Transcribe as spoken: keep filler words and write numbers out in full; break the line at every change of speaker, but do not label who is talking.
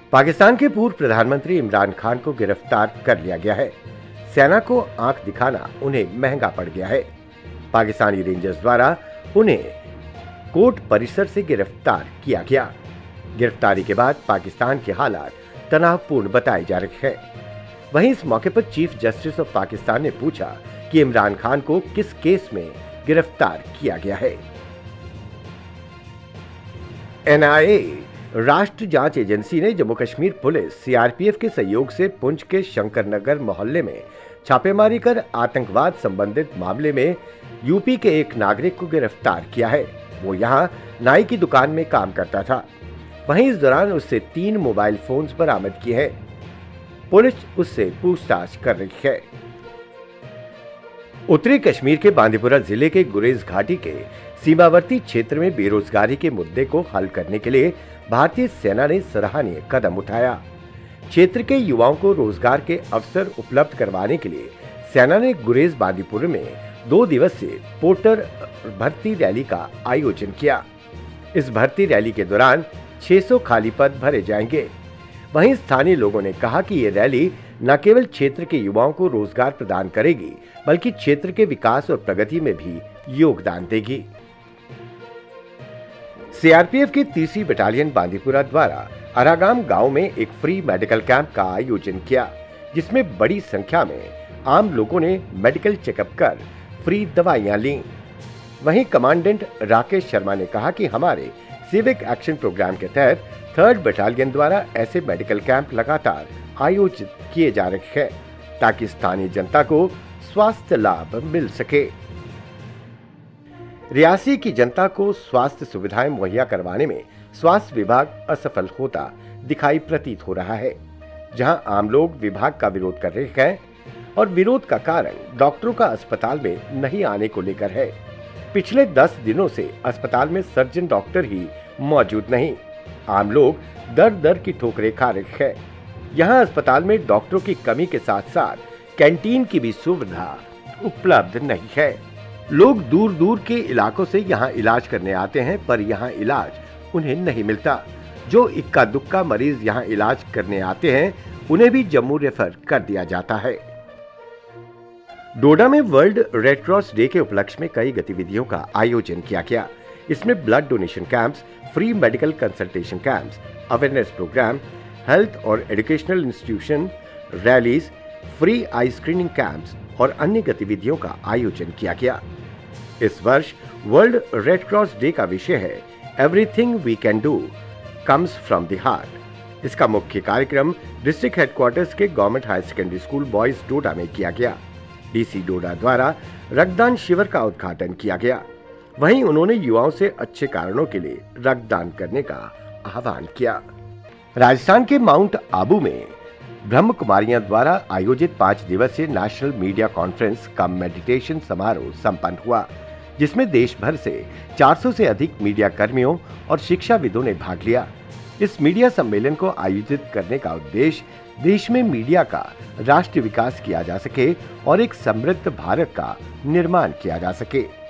पाकिस्तान के पूर्व प्रधानमंत्री इमरान खान को गिरफ्तार कर लिया गया है। सेना को आंख दिखाना उन्हें महंगा पड़ गया है। पाकिस्तानी रेंजर्स द्वारा उन्हें कोर्ट परिसर से गिरफ्तार किया गया। गिरफ्तारी के बाद पाकिस्तान के हालात तनावपूर्ण बताए जा रहे हैं। वहीं इस मौके पर चीफ जस्टिस ऑफ पाकिस्तान ने पूछा कि इमरान खान को किस केस में गिरफ्तार किया गया है। एन आई ए राष्ट्रीय जांच एजेंसी ने Jammu Kashmir police C R P F के सहयोग से पुंछ के शंकरनगर मोहल्ले में छापेमारी कर आतंकवाद संबंधित मामले में यूपी के एक नागरिक को गिरफ्तार किया है। वो यहां नाई की दुकान में काम करता था। वहीं इस दौरान उससे तीन मोबाइल फोन्स बरामद किए हैं। पुलिस उससे पूछताछ कर रही है। उत्तरी कश्मीर के बांदीपुरा जिले के गुरेज घाटी के सीमावर्ती क्षेत्र में बेरोजगारी के मुद्दे को हल करने के लिए भारतीय सेना ने सराहनीय कदम उठाया। क्षेत्र के युवाओं को रोजगार के अवसर उपलब्ध करवाने के लिए सेना ने गुरेज बांदीपुर में दो दिवसीय पोर्टर भर्ती रैली का आयोजन किया। इस भर्ती रैली के दौरान छह सौ खाली पद भरे जाएंगे। वहीं स्थानीय लोगों ने कहा कि ये रैली न केवल क्षेत्र के युवाओं को रोजगार प्रदान करेगी, बल्कि क्षेत्र के विकास और प्रगति में भी योगदान देगी। सी आर पी एफ की तीसरी बटालियन बांदीपुरा द्वारा अरागाम गांव में एक फ्री मेडिकल कैंप का आयोजन किया, जिसमें बड़ी संख्या में आम लोगों ने मेडिकल चेकअप कर फ्री दवाइयां लीं। वहीं कमांडेंट राकेश शर्मा ने कहा कि हमारे सिविक एक्शन प्रोग्राम के तहत थर्ड बटालियन द्वारा ऐसे मेडिकल कैंप लगातार आयोजित किए जा रहे हैं, ताकि स्थानीय जनता को स्वास्थ्य लाभ मिल सके। रियासी की जनता को स्वास्थ्य सुविधाएं मुहैया करवाने में स्वास्थ्य विभाग असफल होता दिखाई प्रतीत हो रहा है। जहां आम लोग विभाग का विरोध कर रहे हैं और विरोध का कारण डॉक्टरों का अस्पताल में नहीं आने को लेकर है। पिछले दस दिनों से अस्पताल में सर्जन डॉक्टर ही मौजूद नहीं। आम लोग दर दर की ठोकरें खा रहे हैं। यहाँ अस्पताल में डॉक्टरों की कमी के साथ साथ कैंटीन की भी सुविधा उपलब्ध नहीं है। लोग दूर दूर के इलाकों से यहाँ इलाज करने आते हैं, पर यहाँ इलाज उन्हें नहीं मिलता। जो इक्का दुक्का मरीज यहाँ इलाज करने आते हैं, उन्हें भी जम्मू रेफर कर दिया जाता है। डोडा में वर्ल्ड रेड क्रॉस डे के उपलक्ष्य में कई गतिविधियों का आयोजन किया गया। इसमें blood donation camps, free medical consultation camps, awareness programme, health और educational institution, rallies, free eye screening camps और अन्य गतिविधियों का आयोजन किया गया। इस वर्ष वर्ल्ड रेड क्रॉस डे का विषय है everything we can do comes from the heart. इसका मुख्य कार्यक्रम डिस्ट्रिक्ट हेडक्वार्टर्स के government higher secondary school boys Doda में किया गया। डीसी डोडा द्वारा रक्तदान शिविर का उद्घाटन किया गया। वहीं उन्होंने युवाओं से अच्छे कारणों के लिए रक्तदान करने का आह्वान किया। राजस्थान के माउंट आबू में ब्रह्म कुमारियां द्वारा आयोजित पांच दिवसीय नेशनल मीडिया कॉन्फ्रेंस का मेडिटेशन समारोह संपन्न हुआ, जिसमें देश भर से चार सौ से अधिक मीडिया कर्मियों और शिक्षाविदों ने भाग लिया। इस मीडिया सम्मेलन को आयोजित करने का उद्देश्य देश में मीडिया का राष्ट्रीय विकास किया जा सके और एक समृद्ध भारत का निर्माण किया जा सके।